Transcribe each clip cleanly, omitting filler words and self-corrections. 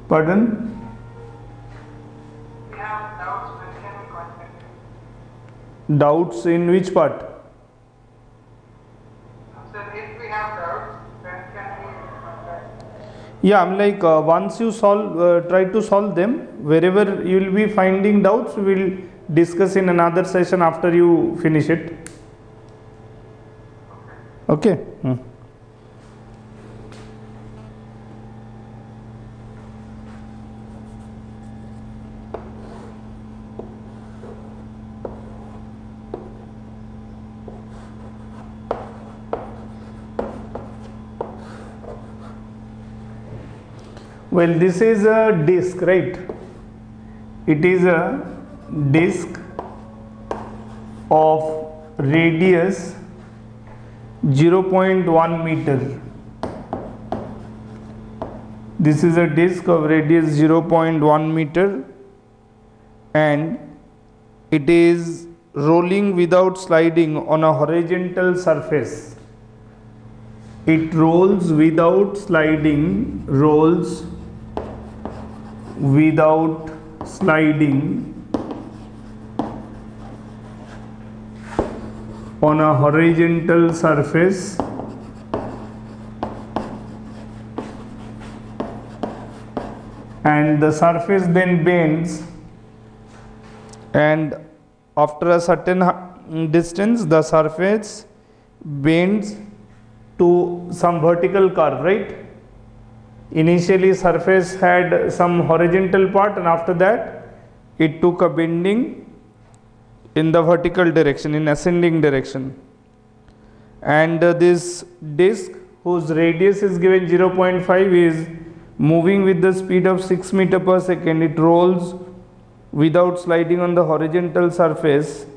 Pardon? We have doubts when can we contact you? Doubts in which part? Sir, if we have doubts, when can we contact you? Yeah, I'm like once you solve, try to solve them. Wherever you will be finding doubts, we will discuss in another session after you finish it. Okay. Well, this is a disk, right? It is a disk of radius 0.1 meter. This is a disk of radius 0.1 meter and it is rolling without sliding on a horizontal surface. It rolls without sliding, rolls without sliding on a horizontal surface and the surface then bends, and after a certain distance the surface bends to some vertical curve, right? Initially surface had some horizontal part and after that it took a bending in the vertical direction, in ascending direction. And this disk whose radius is given 0.5 is moving with the speed of 6 meter per second. It rolls without sliding on the horizontal surface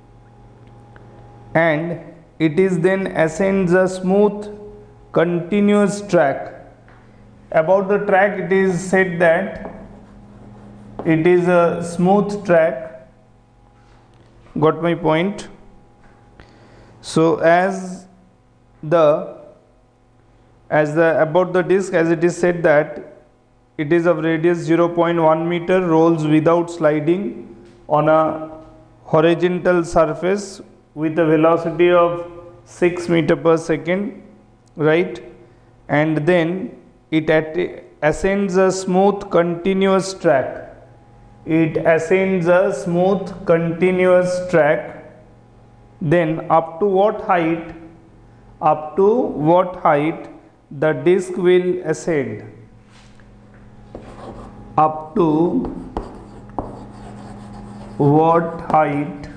and it is then ascends a smooth continuous track. About the track, it is said that it is a smooth track. Got my point? So as the about the disk, as it is said that it is of radius 0.1 meter, rolls without sliding on a horizontal surface with a velocity of 6 meter per second, right? And then it ascends a smooth continuous track. It ascends a smooth continuous track. Then up to what height? Up to what height the disk will ascend? Up to what height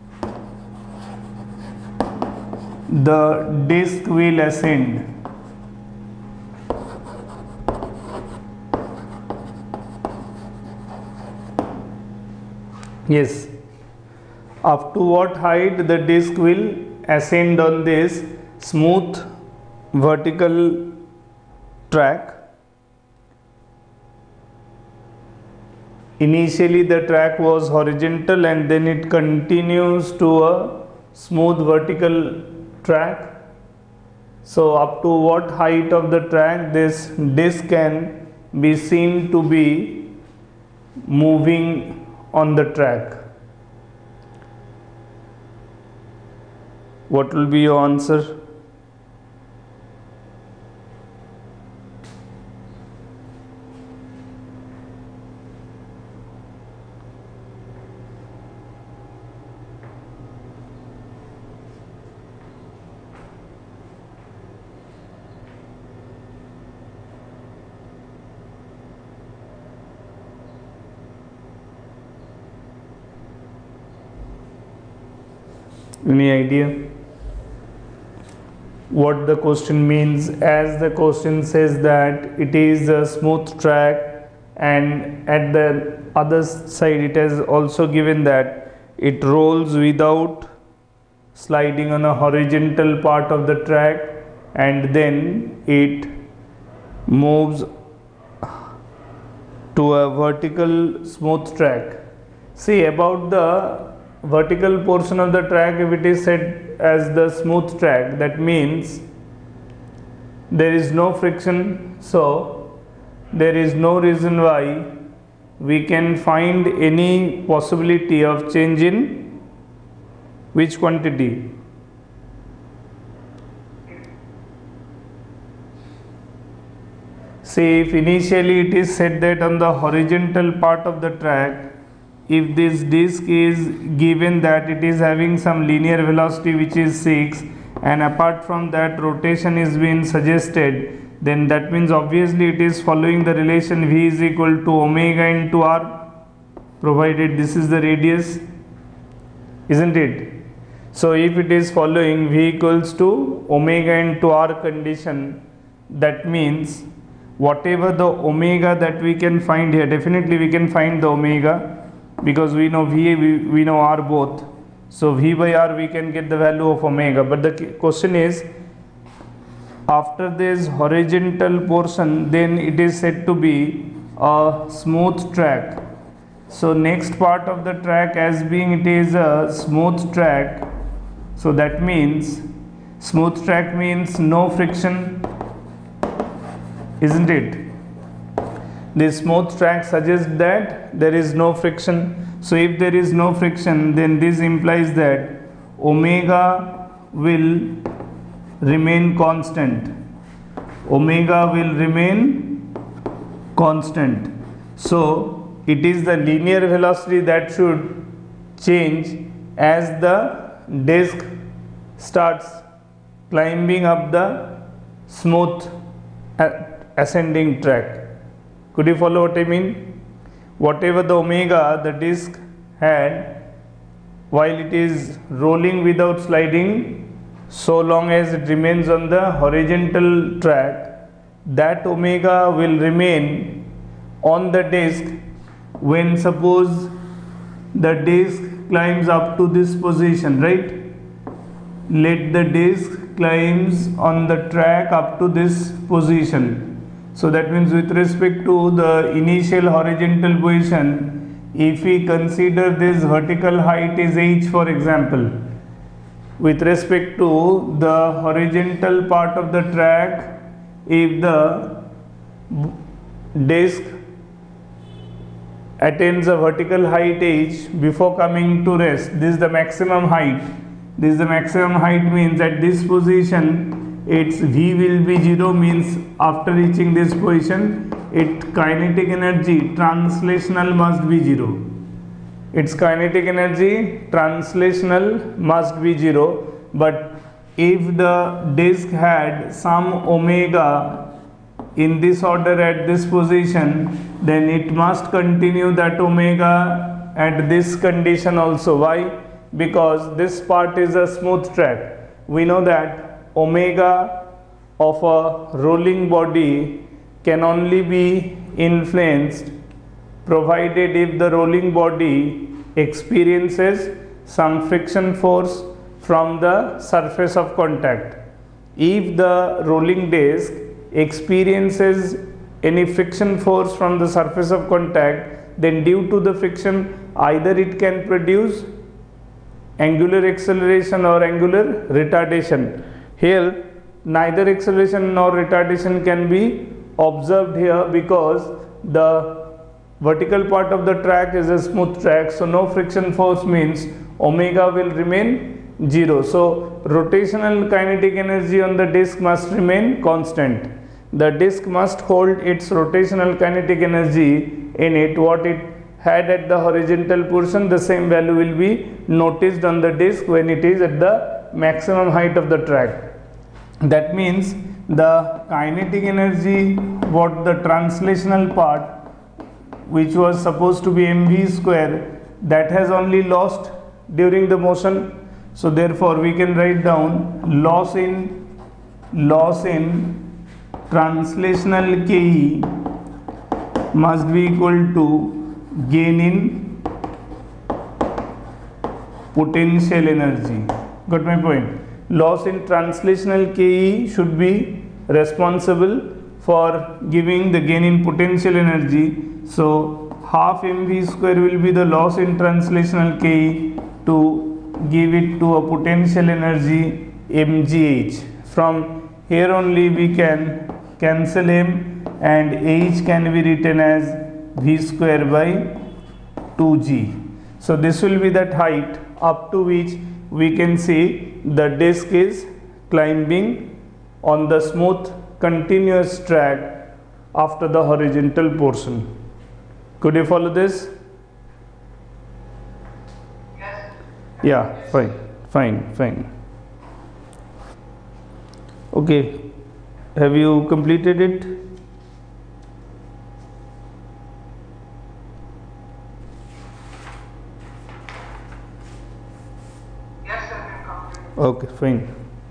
the disk will ascend? Yes, up to what height the disk will ascend on this smooth vertical track. Initially the track was horizontal and then it continues to a smooth vertical track. So up to what height of the track this disk can be seen to be moving on the track? What will be your answer? Any idea what the question means? As the question says that it is a smooth track and at the other side it has also given that it rolls without sliding on a horizontal part of the track and then it moves to a vertical smooth track. See, about the vertical portion of the track, if it is said as the smooth track, that means there is no friction, so there is no reason why we can find any possibility of change in which quantity? Say if initially it is said that on the horizontal part of the track, if this disk is given that it is having some linear velocity which is 6, and apart from that rotation is being suggested, then that means obviously it is following the relation V is equal to omega into R, provided this is the radius, isn't it? So if it is following V equals to omega into R condition, that means whatever the omega that we can find here, definitely we can find the omega because we know V, we know R both. So V by R we can get the value of omega. But the question is, after this horizontal portion, then it is said to be a smooth track. So next part of the track, as being it is a smooth track, so that means smooth track means no friction, isn't it? This smooth track suggests that there is no friction. So if there is no friction, then this implies that omega will remain constant. Omega will remain constant. So it is the linear velocity that should change as the disk starts climbing up the smooth ascending track. Could you follow what I mean? Whatever the omega the disk had while it is rolling without sliding, so long as it remains on the horizontal track, that omega will remain on the disk when suppose the disk climbs up to this position, right? Let the disk climbs on the track up to this position. So that means with respect to the initial horizontal position, if we consider this vertical height is h, for example, with respect to the horizontal part of the track, if the disk attains a vertical height h before coming to rest, this is the maximum height. This is the maximum height means at this position its V will be 0, means after reaching this position its kinetic energy translational must be 0. Its kinetic energy translational must be 0. But if the disk had some omega in this order at this position, then it must continue that omega at this condition also. Why? Because this part is a smooth track. We know that omega of a rolling body can only be influenced provided if the rolling body experiences some friction force from the surface of contact. If the rolling disk experiences any friction force from the surface of contact, then due to the friction either it can produce angular acceleration or angular retardation. Here neither acceleration nor retardation can be observed here because the vertical part of the track is a smooth track, so no friction force means omega will remain 0. So rotational kinetic energy on the disk must remain constant. The disk must hold its rotational kinetic energy in it, what it had at the horizontal portion, the same value will be noticed on the disk when it is at the maximum height of the track. That means the kinetic energy, what the translational part which was supposed to be mv square, that has only lost during the motion. So therefore we can write down loss in translational Ke must be equal to gain in potential energy. Got my point? Loss in translational Ke should be responsible for giving the gain in potential energy. So half mv square will be the loss in translational Ke to give it to a potential energy mgh. From here only we can cancel m, and h can be written as v square by 2g. So this will be that height up to which we can see the disk is climbing on the smooth continuous track after the horizontal portion. Could you follow this? Yes. Yeah, fine. Okay, have you completed it? Yes, I will complete. Okay, fine.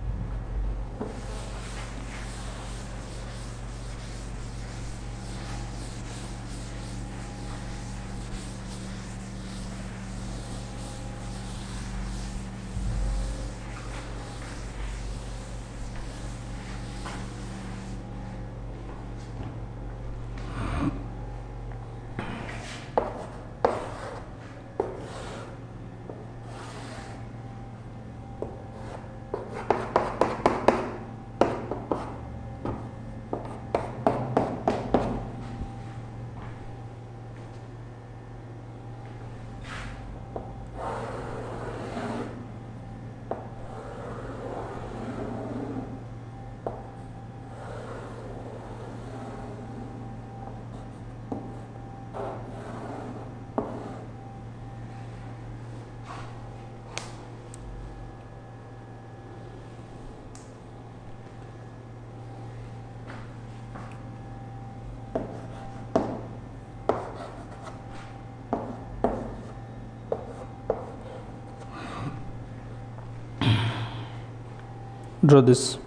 Draw this.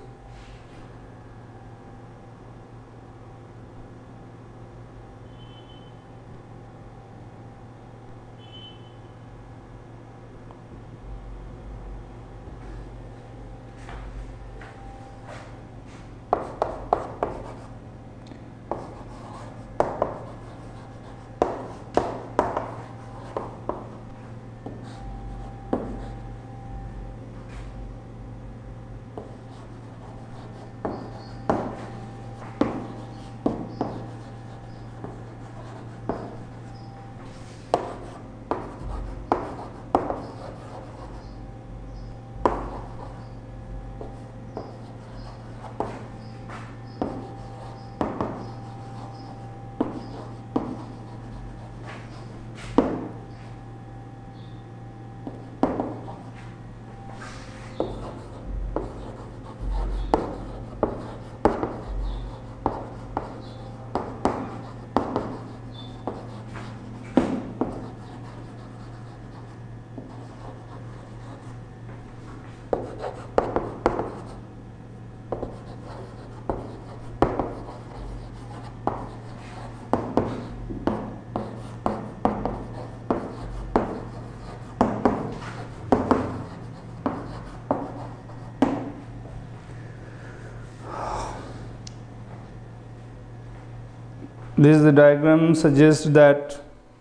This is the diagram suggests that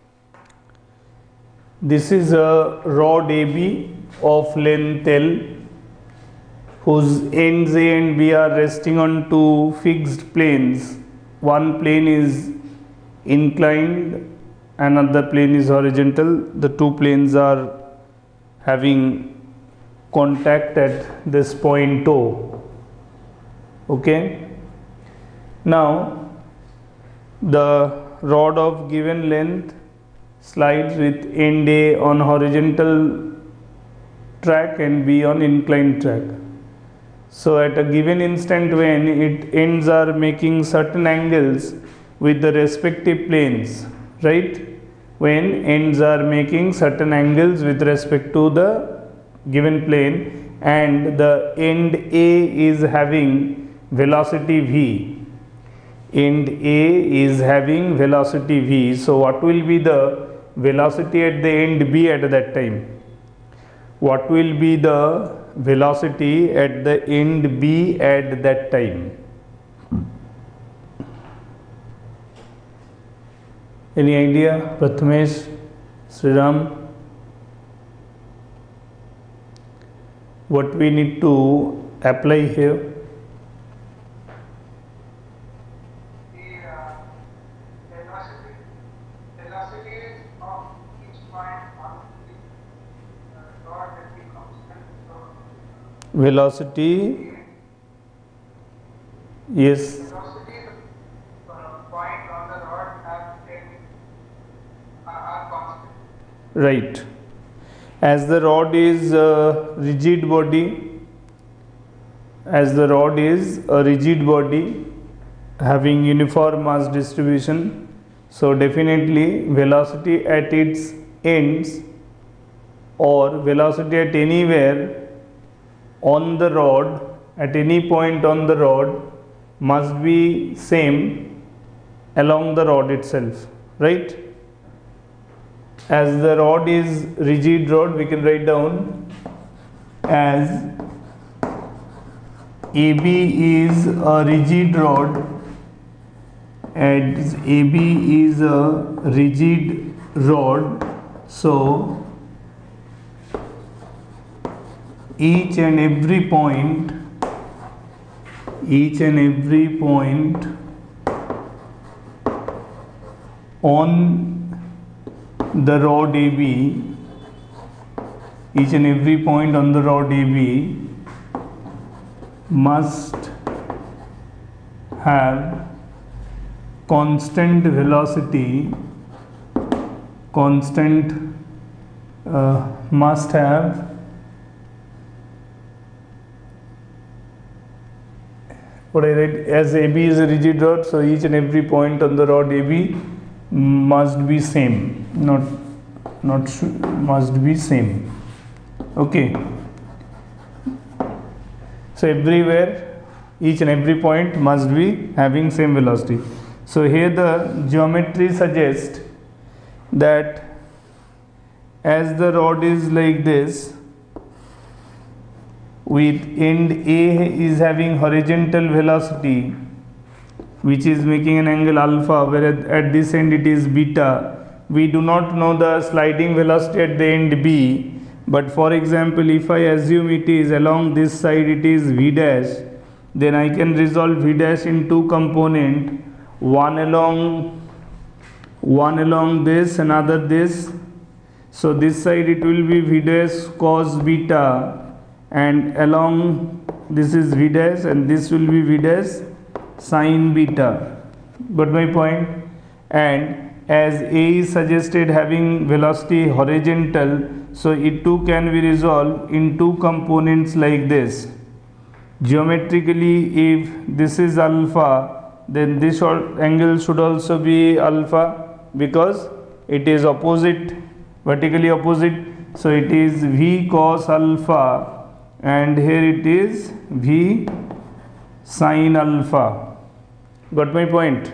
this is a rod AB of length L whose ends A and B are resting on two fixed planes. One plane is inclined, another plane is horizontal. The two planes are having contact at this point O. Okay. Now the rod of given length slides with end A on horizontal track and B on inclined track. So at a given instant when it ends are making certain angles with the respective planes, right? When ends are making certain angles with respect to the given plane and the end A is having velocity V. End A is having velocity V. So what will be the velocity at the end B at that time? What will be the velocity at the end B at that time? Any idea? Prathamesh, Sriram? What we need to apply here? velocity, yes, velocity, the point on the rod are constant. right. As the rod is a rigid body, as the rod is a rigid body having uniform mass distribution, so definitely velocity at its ends or velocity at anywhere on the rod, at any point on the rod, must be same along the rod itself, right? As the rod is rigid rod, we can write down as AB is a rigid rod, as AB is a rigid rod, so each and every point on the rod AB, each and every point on the rod AB must have constant velocity, must have what I write, as AB is a rigid rod, so each and every point on the rod AB must be same, must be same. Okay, so everywhere each and every point must be having same velocity. So here the geometry suggests that as the rod is like this, with end A is having horizontal velocity which is making an angle alpha, whereas at this end it is beta. We do not know the sliding velocity at the end B, but for example if I assume it is along this side it is V dash, then I can resolve V dash in two component, one along this, another this. So this side it will be V dash cos beta, and along this is V dash and this will be V dash sin beta. Got my point? And as A is suggested having velocity horizontal, so it too can be resolved in two components like this. Geometrically, if this is alpha, then this angle should also be alpha because it is opposite, vertically opposite. So it is V cos alpha and here it is V sin alpha. Got my point?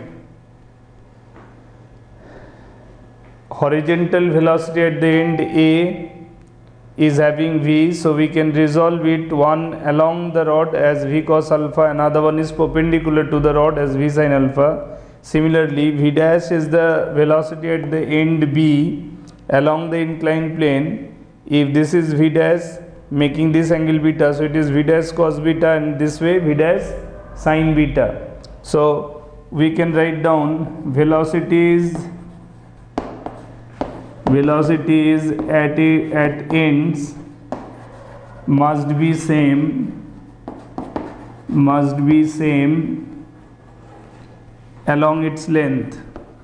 Horizontal velocity at the end A is having V, so we can resolve it, one along the rod as V cos alpha, another one is perpendicular to the rod as V sin alpha. Similarly, V dash is the velocity at the end B along the inclined plane. If this is V dash making this angle beta, so it is V dash cos beta, and this way V dash sin beta. So we can write down velocities at ends must be same along its length,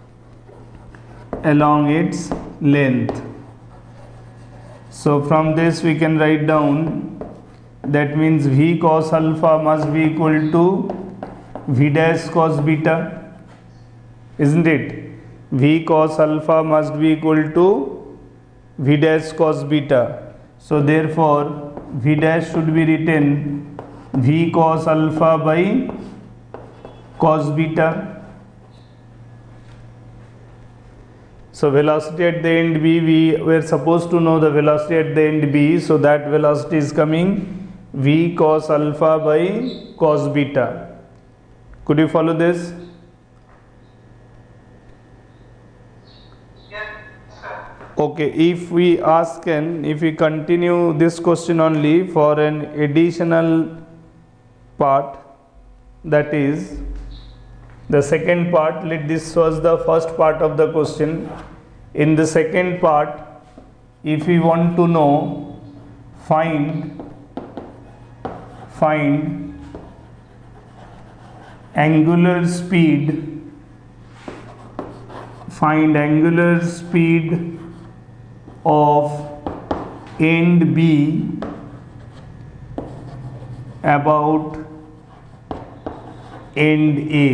So from this we can write down, that means V cos alpha must be equal to V dash cos beta, isn't it? V cos alpha must be equal to V dash cos beta. So therefore V dash should be written V cos alpha by cos beta. So velocity at the end B, we were supposed to know the velocity at the end B, so that velocity is coming V cos alpha by cos beta. Could you follow this? Okay, if we continue this question only for an additional part, that is the second part. This was the first part of the question. In the second part, if we want to know, find find angular speed of end B about end A.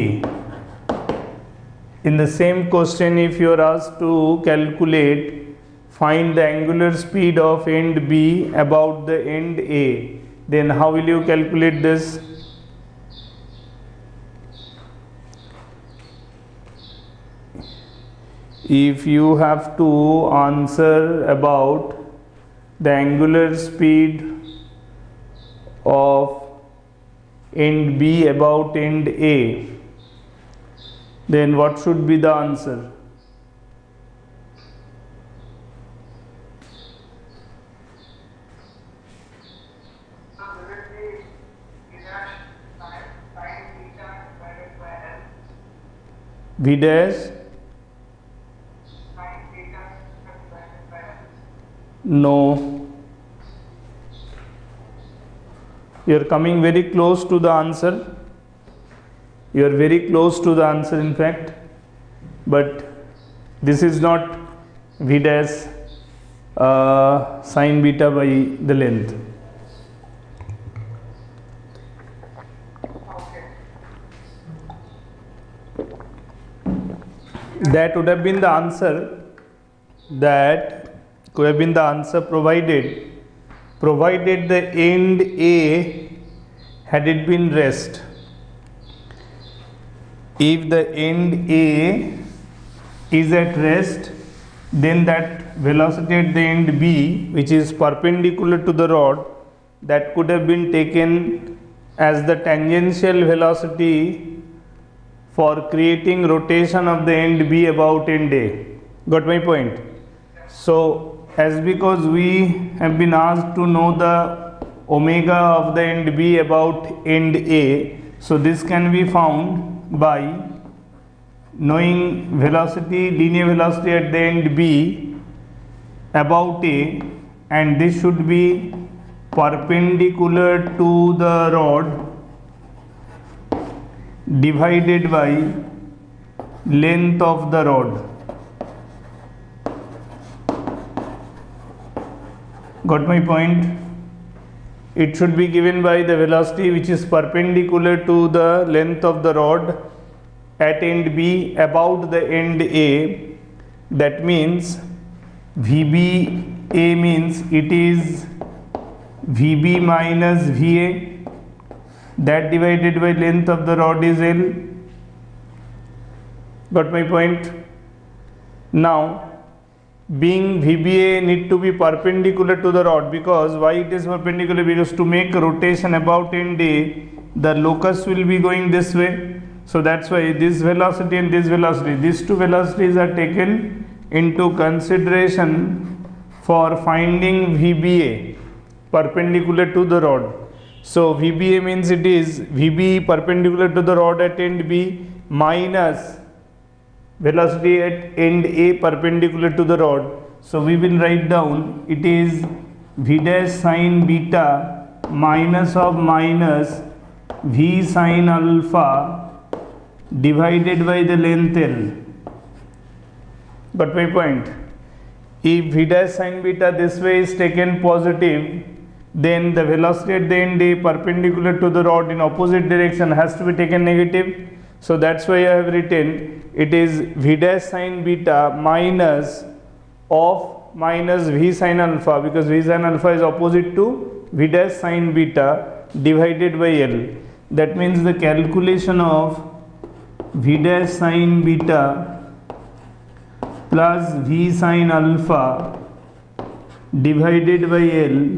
In the same question, if you are asked to find the angular speed of end B about the end A, then how will you calculate this? If you have to answer about the angular speed of end B about end A, then what should be the answer? So will it be V dash sin theta divided by L? V dash Sin theta divided by L. no. You are coming very close to the answer. You are very close to the answer, in fact, but this is not V dash sin beta by the length. Okay. That would have been the answer. That could have been the answer provided the end A had it been rest. If the end A is at rest, then that velocity at the end B, which is perpendicular to the rod, that could have been taken as the tangential velocity for creating rotation of the end B about end A. Got my point? So, as because we have been asked to know the omega of the end B about end A, so this can be found by knowing linear velocity at the end B about A, and this should be perpendicular to the rod divided by length of the rod. Got my point? It should be given by the velocity which is perpendicular to the length of the rod at end B about the end A. That means VBA means it is VB minus VA, that divided by length of the rod is L. Got my point? Now, being VBA need to be perpendicular to the rod, because why it is perpendicular? Because to make a rotation about end A, the locus will be going this way. So that's why this velocity and this velocity, these two velocities are taken into consideration for finding VBA perpendicular to the rod. So VBA means it is VB perpendicular to the rod at end B minus velocity at end A perpendicular to the rod. So we will write down it is V dash sin beta minus of minus V sin alpha divided by the length L. Got my point? If V dash sin beta this way is taken positive, then the velocity at the end A perpendicular to the rod in opposite direction has to be taken negative. So that's why I have written it is V dash sin beta minus of minus V sin alpha, because V sin alpha is opposite to V dash sin beta divided by L. That means the calculation of V dash sin beta plus V sin alpha divided by L,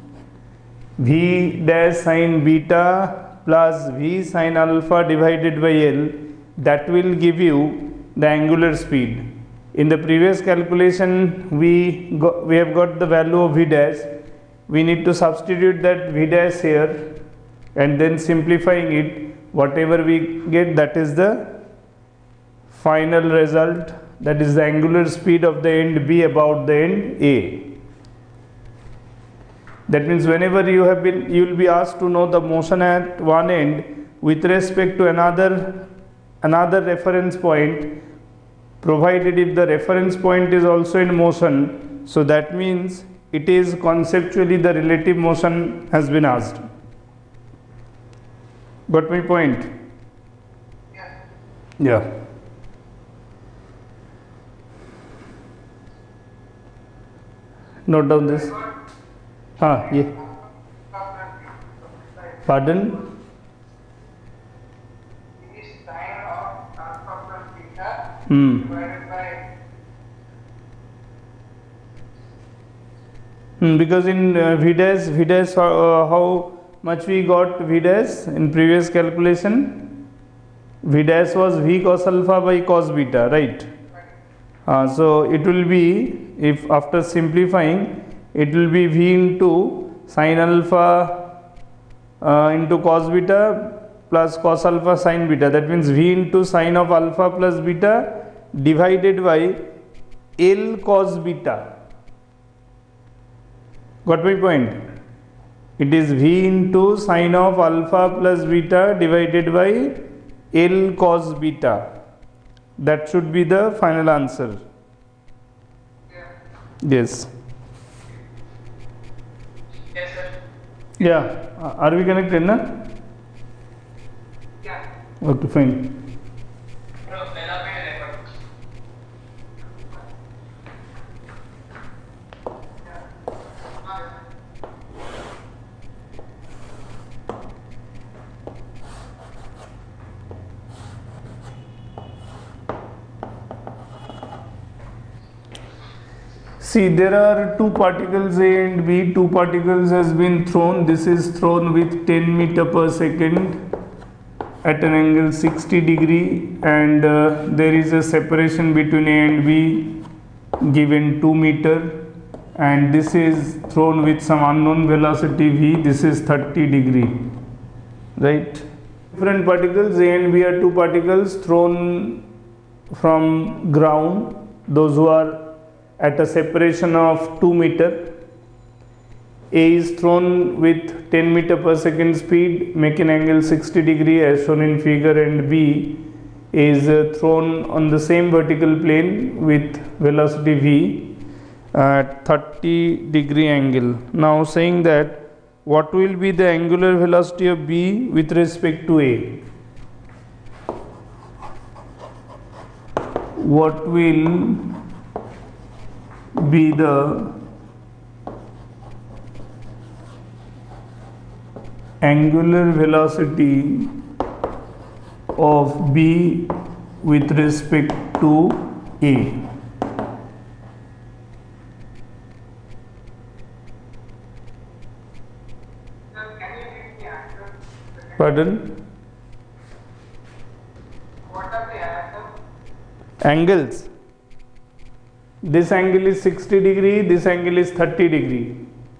V dash sin beta plus V sin alpha divided by L, that will give you the angular speed. In the previous calculation we have got the value of V dash. We need to substitute that V dash here, and then simplifying it, whatever we get, that is the final result, that is the angular speed of the end B about the end A. That means whenever you will be asked to know the motion at one end with respect to another reference point, provided if the reference point is also in motion, so that means it is conceptually the relative motion has been asked. Got my point? Yeah. Note down this. Yeah. Pardon? Is sine of alpha plus beta divided by because in V dash how much we got V dash in previous calculation? V dash was V cos alpha by cos beta, right? So it will be, if after simplifying, it will be V into sin alpha into cos beta plus cos alpha sin beta. That means V into sin of alpha plus beta divided by L cos beta. Got my point? It is V into sin of alpha plus beta divided by L cos beta. That should be the final answer. Yes. yes sir. Yeah. Are we connected, na? Yeah. Okay, fine. पहला पे record. See, there are two particles A and B. Two particles has been thrown. This is thrown with 10 meter per second at an angle 60 degree, and there is a separation between A and B given 2 meter, and this is thrown with some unknown velocity V. This is 30 degree, right? Different particles A and B are two particles thrown from ground, those who are at a separation of 2 meter. A is thrown with 10 meter per second speed, making angle 60 degree as shown in figure, and B is thrown on the same vertical plane with velocity V at 30 degree angle. Now saying that what will be the angular velocity of B with respect to A? What will be the angular velocity of B with respect to A? Sir, can you read the answer? Pardon? What are the answers? Angles. This angle is 60 degree, this angle is 30 degree.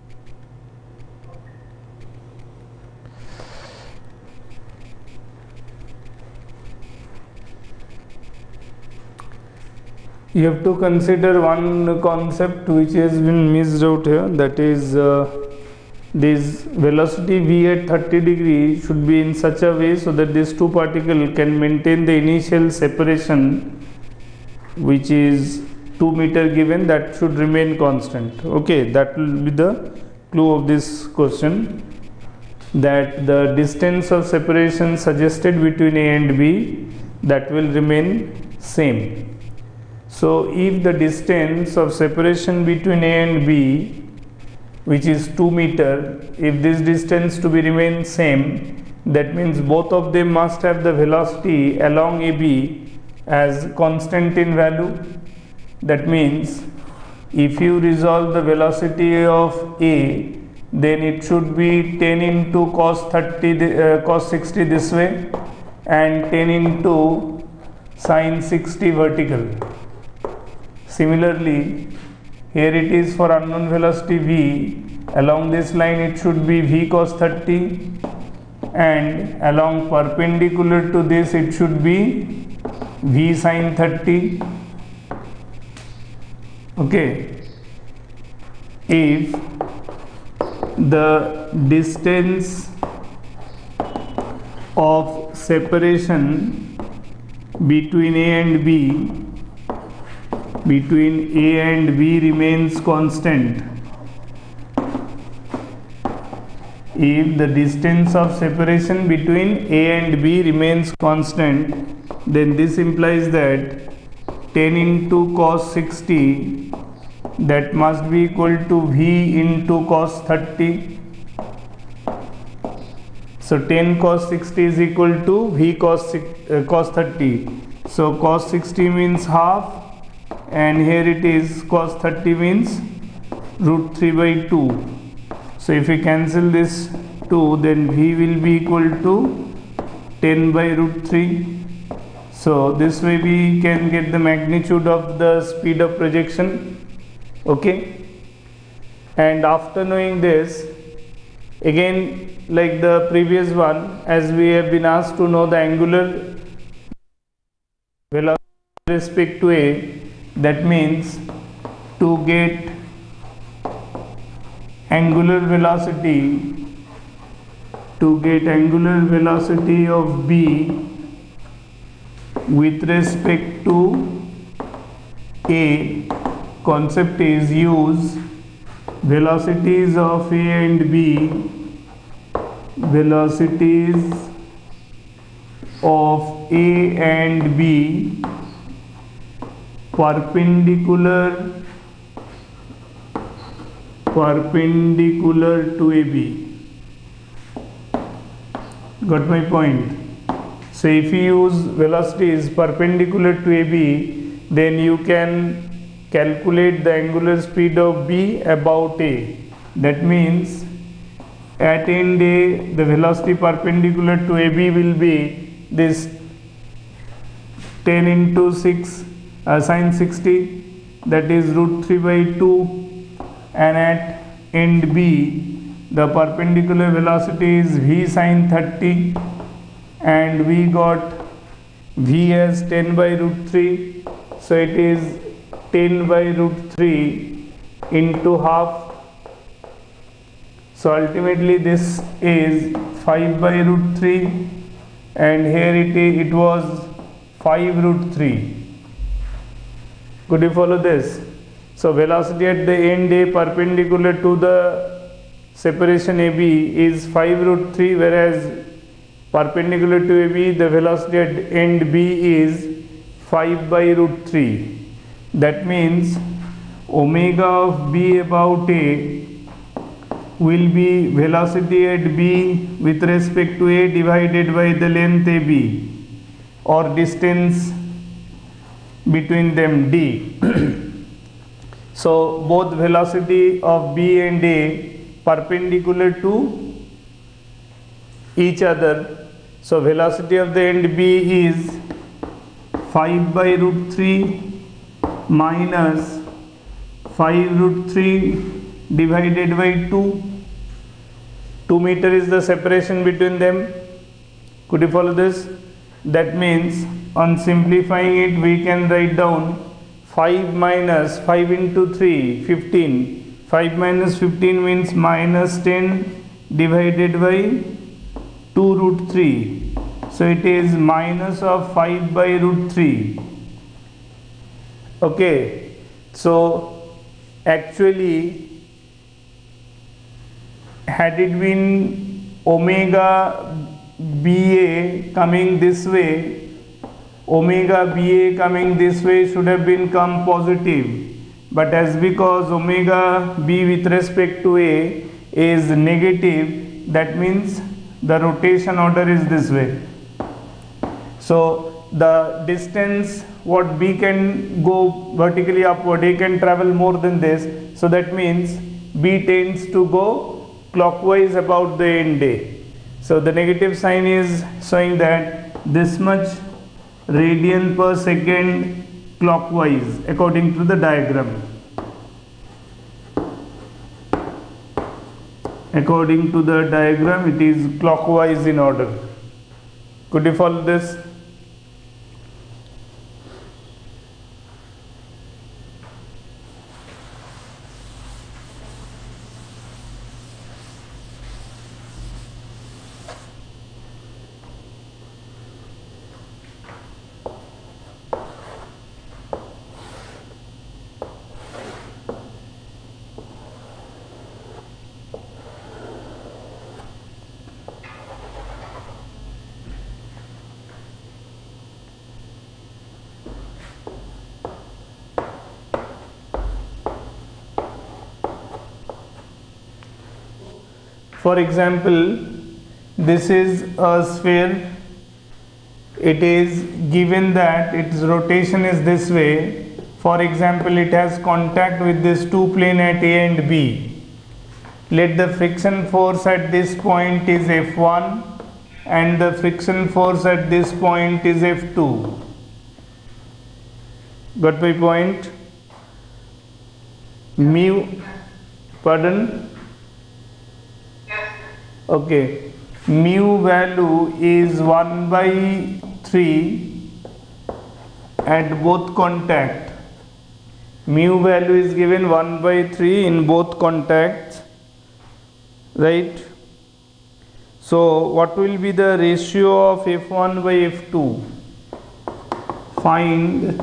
You have to consider one concept which has been missed out here, that is this velocity V at 30 degree should be in such a way so that these two particles can maintain the initial separation, which is 2 meter given, that should remain constant. Okay, that will be the clue of this question, that the distance of separation suggested between A and B, that will remain same. So if the distance of separation between A and B, which is 2 meter, if this distance to be remain same, that means both of them must have the velocity along AB as constant in value. That means if you resolve the velocity of A, then it should be 10 into cos 60 this way, and 10 into sin 60 vertical. Similarly, here it is for unknown velocity V, along this line it should be V cos 30, and along perpendicular to this it should be V sin 30. Okay, if the distance of separation between A and B remains constant. If the distance of separation between A and B remains constant, then this implies that 10 into cos 60, that must be equal to V into cos 30. So 10 cos 60 is equal to V cos 30. So cos 60 means half, and here it is cos 30 means root 3 by 2. So if we cancel this 2, then V will be equal to 10 by root 3. So this way we can get the magnitude of the speed of projection. Okay, and after knowing this, again like the previous one, as we have been asked to know the angular velocity with respect to A, that means to get angular velocity of B with respect to A, concept is use velocities of A and B, perpendicular to AB. Got my point? So if you use velocities perpendicular to AB, then you can calculate the angular speed of B about A. That means at end A, the velocity perpendicular to AB will be this 10 into 6 sine 60, that is root 3 by 2, and at end B, the perpendicular velocity is V sine 30, and we got V as 10 by root 3, so it is 10 by root 3 into half. So ultimately this is 5 by root 3, and here it was 5 root 3. Could you follow this? So velocity at the end A perpendicular to the separation AB is 5 root 3, whereas perpendicular to AB the velocity at end B is 5 by root 3. That means omega of B about A will be velocity at B with respect to A divided by the length AB, or distance between them D. So both velocity of B and A perpendicular to each other. So velocity of the end B is 5 by root 3 minus 5 root 3 divided by 2. 2 meter is the separation between them. Could you follow this? That means on simplifying it, we can write down 5 minus 5 into 3, 15. 5 minus 15 means minus 10 divided by 2 root 3. So it is minus of 5 by root 3. Okay. So actually, had it been omega BA coming this way, should have become positive, but as because omega B with respect to A is negative, that means the rotation order is this way. So the distance what B can go vertically upward, A can travel more than this, so that means B tends to go clockwise about the end A. So the negative sign is showing that this much radian per second clockwise according to the diagram. According to the diagram, it is clockwise in order. Could you follow this? For example, this is a sphere. It is given that its rotation is this way. For example, it has contact with this two plane at A and B. Let the friction force at this point is F1 and the friction force at this point is F2. Got my point? Mu, pardon? Okay, mu value is 1 by 3 at both contact. Mu value is given 1 by 3 in both contacts, right? So what will be the ratio of F1 by F2? Find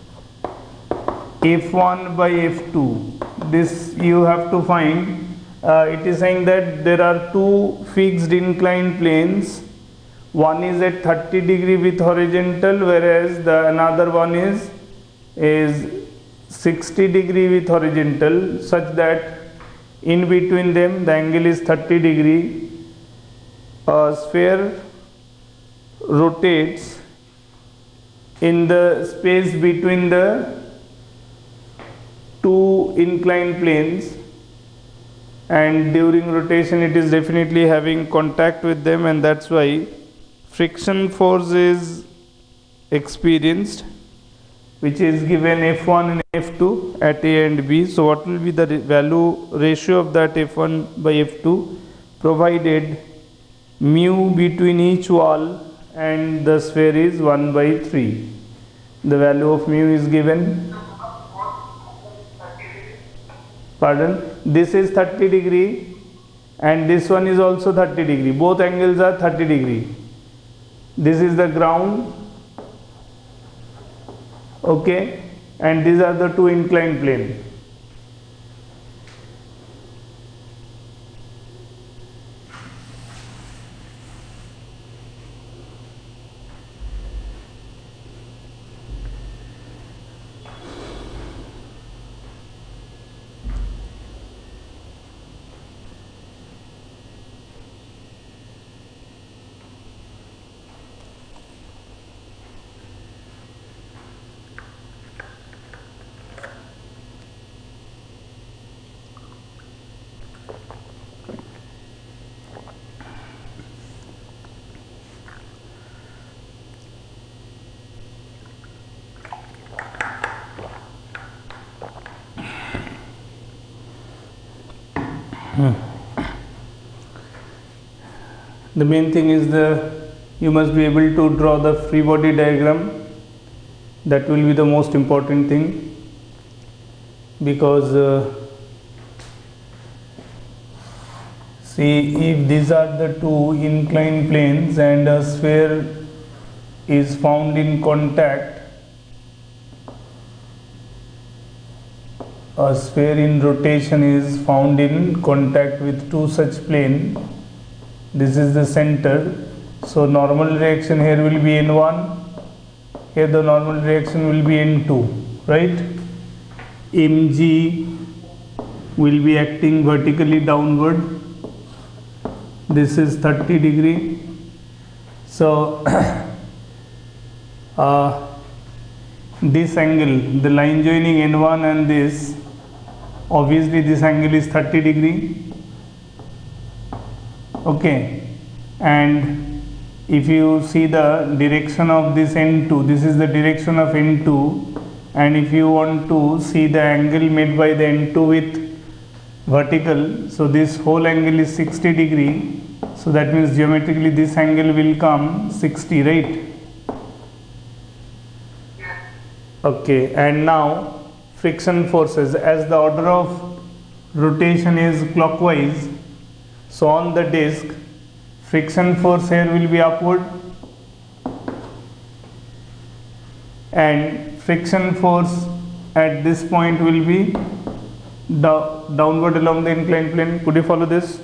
F1 by F2. This you have to find. It is saying that there are two fixed inclined planes. One is at 30 degree with horizontal, whereas the another one is 60 degree with horizontal, such that in between them the angle is 30 degree. A sphere rotates in the space between the two inclined planes, and during rotation it is definitely having contact with them, and that's why friction force is experienced, which is given F1 and F2 at A and B. So what will be the value ratio of that F1 by F2, provided mu between each wall and the sphere is 1 by 3. The value of mu is given. Pardon? This is 30 degree and this one is also 30 degree. Both angles are 30 degree. This is the ground, okay, and these are the two inclined plane. The main thing is you must be able to draw the free body diagram. That will be the most important thing, because see, if these are the two inclined planes and a sphere is found in contact, a sphere in rotation is found in contact with two such plane. This is the center, so normal reaction here will be N1, here the normal reaction will be N2, right? Mg will be acting vertically downward. This is 30 degree. So this angle, the line joining N1 and this, obviously this angle is 30 degree. Okay, and if you see the direction of this N2, this is the direction of N2, and if you want to see the angle made by the N2 with vertical, so this whole angle is 60 degree, so that means geometrically this angle will come 60, right? Okay, and now friction forces, as the order of rotation is clockwise, so on the disc friction force here will be upward and friction force at this point will be downward along the inclined plane. Could you follow this?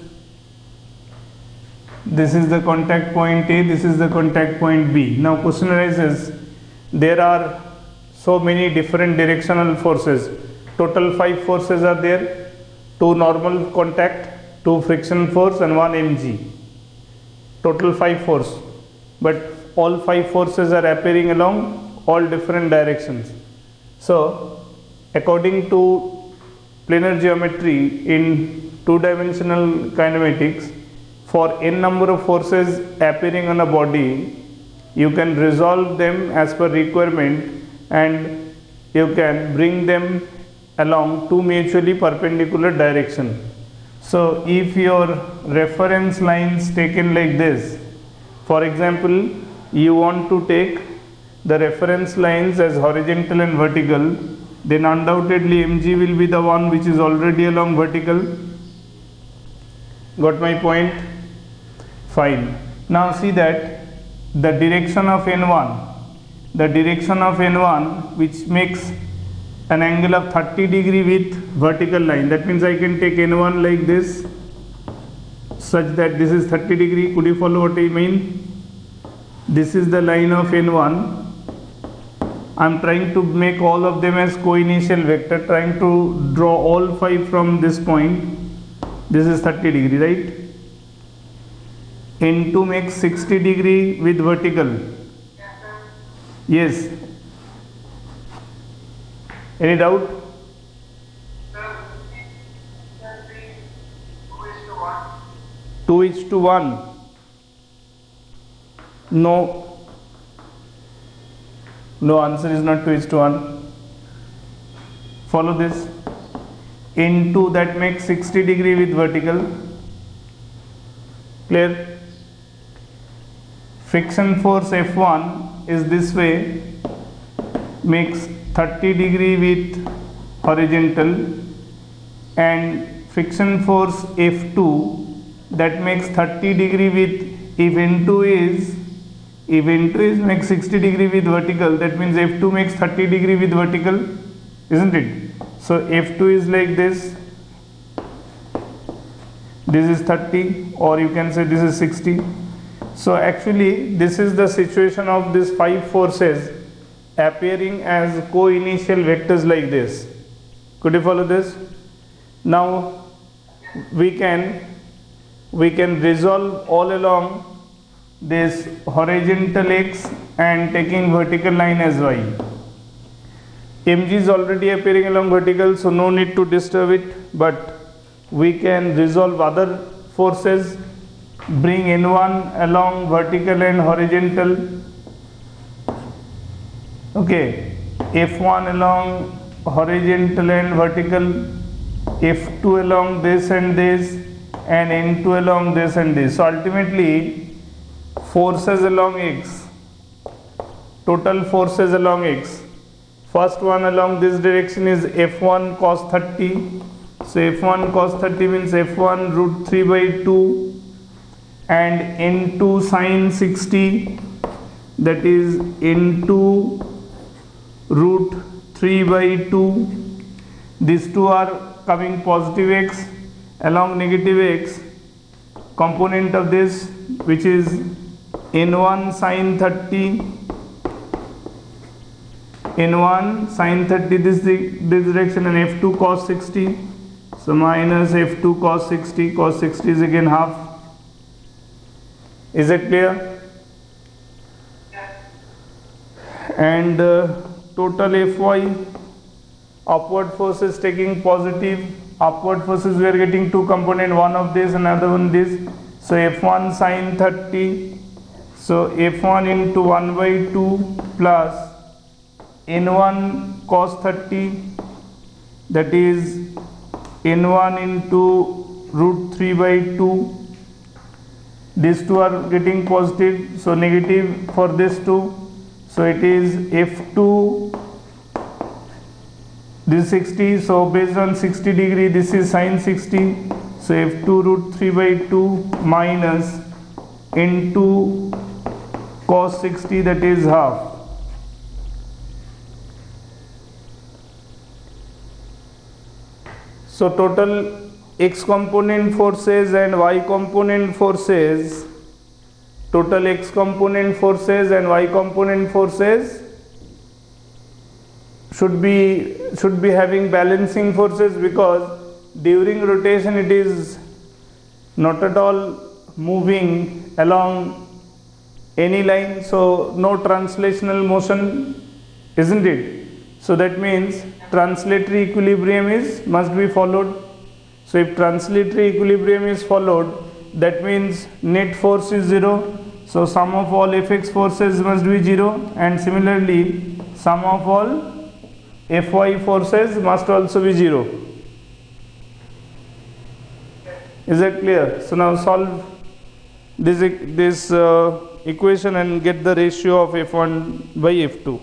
This is the contact point A, this is the contact point B. Now question arises, there are so many different directional forces. Total 5 forces are there. 2 normal contact, 2 friction force and 1 mg, total 5 force, but all 5 forces are appearing along all different directions. So according to planar geometry in two-dimensional kinematics, for n number of forces appearing on a body, you can resolve them as per requirement and you can bring them along two mutually perpendicular directions. So if your reference lines taken like this, for example, you want to take the reference lines as horizontal and vertical, then undoubtedly mg will be the one which is already along vertical. Got my point? Fine. Now see that the direction of n1, which makes an angle of 30 degree with vertical line, that means I can take n1 like this, such that this is 30 degree. Could you follow what I mean? This is the line of n1. I am trying to make all of them as co-initial vector, trying to draw all 5 from this point. This is 30 degree, right? N2 makes 60 degree with vertical. Yes. Any doubt? Sir, 2:1. No. No, answer is not 2:1. Follow this. N2 that makes 60 degree with vertical. Clear? Friction force F1 is this way, makes 30 degree with horizontal, and friction force F2 that makes 30 degree with, if N2 is makes 60 degree with vertical, that means F2 makes 30 degree with vertical, isn't it? So F2 is like this, this is 30, or you can say this is 60. So actually this is the situation of these 5 forces appearing as co-initial vectors like this. Could you follow this? Now we can resolve all along this horizontal x and taking vertical line as y. Mg is already appearing along vertical, so no need to disturb it, but we can resolve other forces, bring n1 along vertical and horizontal. Okay, F1 along horizontal and vertical, F2 along this and this, and N2 along this and this. So ultimately forces along x, total forces along x, first one along this direction is F1 cos 30. So F1 cos 30 means F1 root 3 by 2, and N2 sin 60, that is N2 root 3 by 2. These two are coming positive x along negative x. Component of this, which is N1 sin 30, N1 sin 30 this direction, and F2 cos 60. So minus F2 cos 60, cos 60 is again half. Is it clear? And total Fy, upward forces taking positive, upward forces we are getting two component, one of this, another one this. So F1 sin 30, so F1 into 1 by 2 plus N1 cos 30, that is N1 into root 3 by 2. These two are getting positive, so negative for this two. So it is F2, this is 60, so based on 60 degree, this is sin 60. So F2 root 3 by 2 minus N2 cos 60, that is half. So total x component forces and y component forces, total x component forces and y component forces should be having balancing forces, because during rotation it is not at all moving along any line, so no translational motion, isn't it? So that means translatory equilibrium must be followed. So if translatory equilibrium is followed, that means net force is 0, so sum of all Fx forces must be 0, and similarly sum of all Fy forces must also be 0. Is that clear? So now solve this equation and get the ratio of F1 by F2.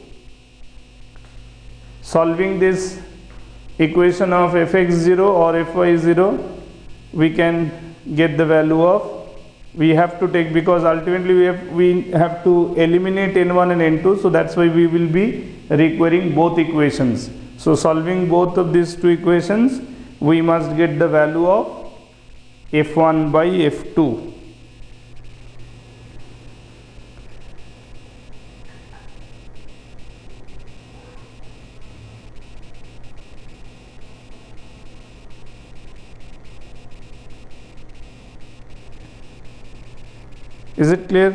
Solving this equation of Fx0 or Fy0, we can get the value of, we have to take, because ultimately we have to eliminate n1 and n2, so that's why we will be requiring both equations. So solving both of these two equations, we must get the value of F1 by F2. Is it clear?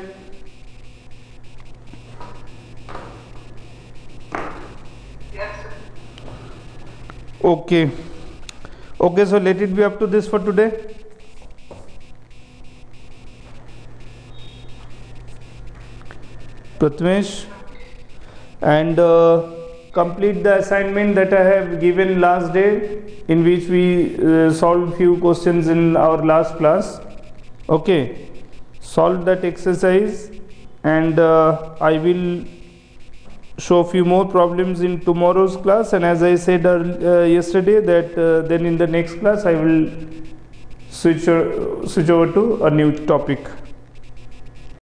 Yes, sir. Okay. Okay, so let it be up to this for today. Prathamesh, and complete the assignment that I have given last day, in which we solved few questions in our last class. Okay, solve that exercise, and I will show few more problems in tomorrow's class, and as I said yesterday, that then in the next class I will switch over to a new topic.